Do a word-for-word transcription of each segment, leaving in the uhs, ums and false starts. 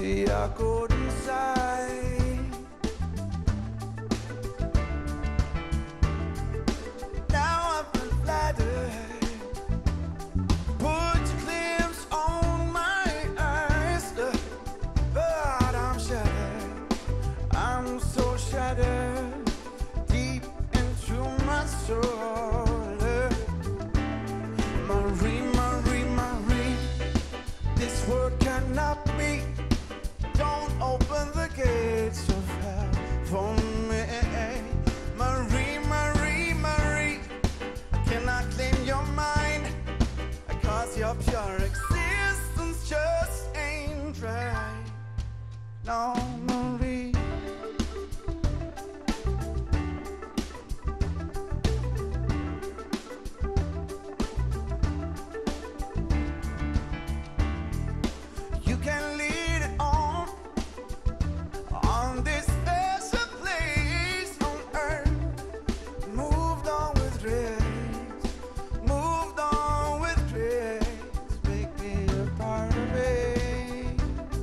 See, I couldn't say. Now I've been flattered. Put your claims on my eyes, but I'm shattered. I'm so shattered deep into my soul. Marie, Marie, Marie, this world cannot be. Don't open the gates of hell for me. Marie, Marie, Marie, I cannot claim your mind, cause your pure existence just ain't right. No, Marie. You can lead it on, on this special place on earth. Moved on with grace, moved on with grace. Make me a part of it.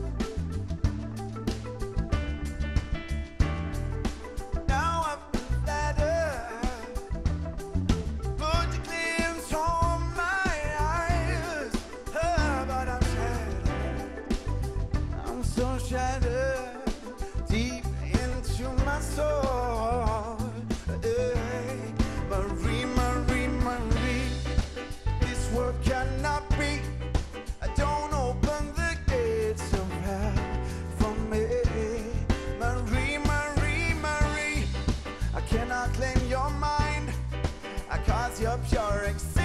Now I've been flattered. Put your claims on my eyes, oh, but I'm shattered. I'm so shattered deep into my soul. Hey, Marie, Marie, Marie, this world cannot be. Don't open the gates of hell for me. Marie, Marie, Marie, I cannot claim your mind, cause you're pure existence.